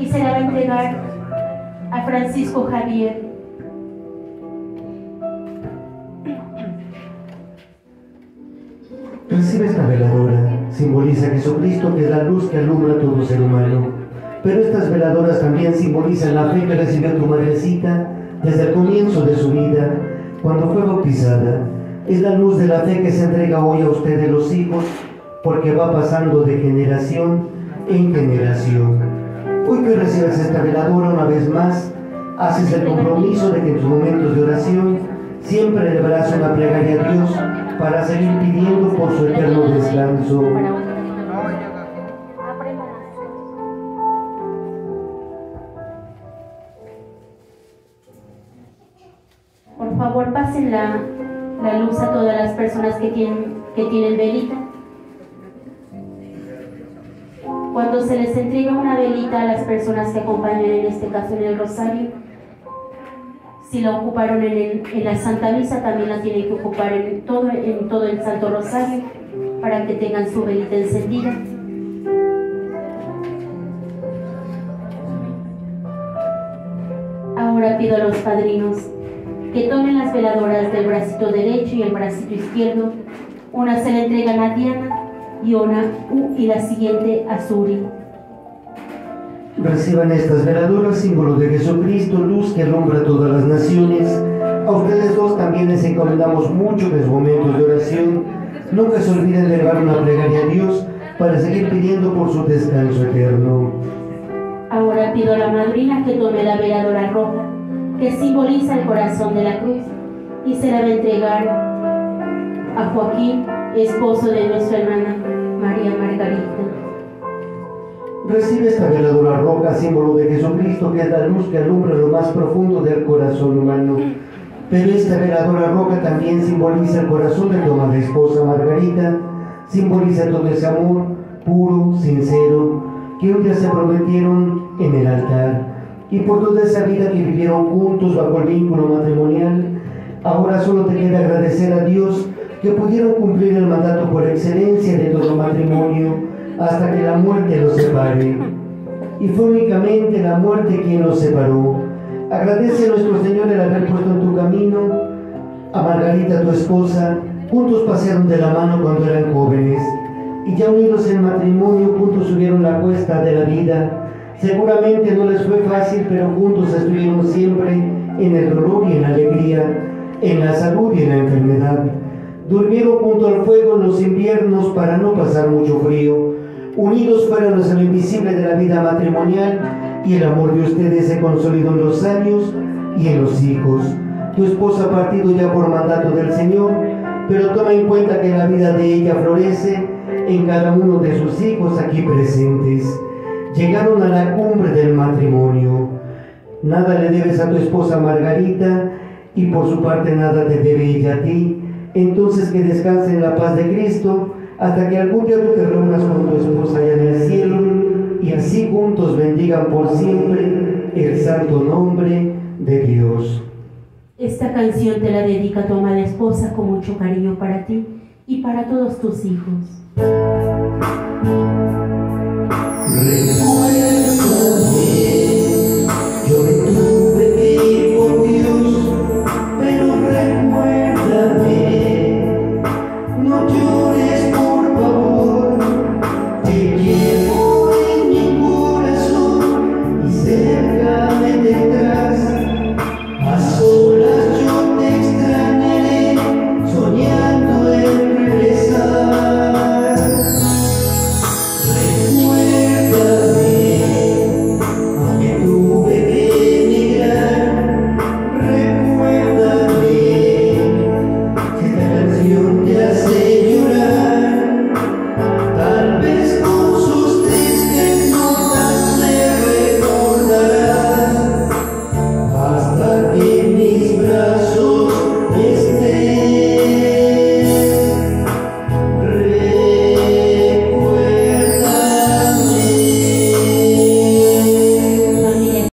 y se la va a entregar a Francisco Javier. Recibe esta veladora, simboliza a Jesucristo, que es la luz que alumbra a todo ser humano. Pero estas veladoras también simbolizan la fe que recibió tu madrecita desde el comienzo de su vida, cuando fue bautizada. Es la luz de la fe que se entrega hoy a ustedes los hijos, porque va pasando de generación en generación. Hoy que recibes esta veladora una vez más, haces el compromiso de que en tus momentos de oración siempre elevarás una plegaria a Dios para seguir pidiendo por su eterno descanso. Por favor, pasen la luz a todas las personas que tienen velita. Cuando se les entrega una velita a las personas que acompañan, en este caso en el rosario, si la ocuparon en la Santa Misa, también la tienen que ocupar en todo el Santo Rosario, para que tengan su velita encendida. Ahora pido a los padrinos que tomen las veladoras del bracito derecho y el bracito izquierdo. Una se la entregan a Diana y la siguiente a Suri. Reciban estas veladoras, símbolo de Jesucristo, luz que alumbra a todas las naciones. A ustedes dos también les encomendamos mucho en los momentos de oración. Nunca se olviden de elevar una plegaria a Dios para seguir pidiendo por su descanso eterno. Ahora pido a la madrina que tome la veladora roja, que simboliza el corazón de la cruz, y se la va a entregar a Joaquín, esposo de nuestra hermana María Margarita. Recibe esta veladora roja, símbolo de Jesucristo, que es la luz que alumbra lo más profundo del corazón humano. Pero esta veladora roja también simboliza el corazón de tu amada esposa Margarita, simboliza todo ese amor puro, sincero, que un día se prometieron en el altar. Y por toda esa vida que vivieron juntos bajo el vínculo matrimonial, ahora solo te queda agradecer a Dios que pudieron cumplir el mandato por excelencia de todo matrimonio, hasta que la muerte los separe. Y fue únicamente la muerte quien los separó. Agradece a nuestro Señor el haber puesto en tu camino a Margarita, tu esposa. Juntos pasearon de la mano cuando eran jóvenes, y ya unidos en matrimonio, juntos subieron la cuesta de la vida. Seguramente no les fue fácil, pero juntos estuvieron siempre en el dolor y en la alegría, en la salud y en la enfermedad. Durmieron junto al fuego en los inviernos para no pasar mucho frío. Unidos fueron hacia lo invisible de la vida matrimonial, y el amor de ustedes se consolidó en los años y en los hijos. Tu esposa ha partido ya por mandato del Señor, pero toma en cuenta que la vida de ella florece en cada uno de sus hijos aquí presentes. Llegaron a la cumbre del matrimonio. Nada le debes a tu esposa Margarita, y por su parte nada te debe ella a ti. Entonces que descanse en la paz de Cristo, hasta que algún día tú te reúnas con tu esposa allá en el cielo, y así juntos bendigan por siempre el santo nombre de Dios. Esta canción te la dedica tu amada esposa con mucho cariño para ti y para todos tus hijos.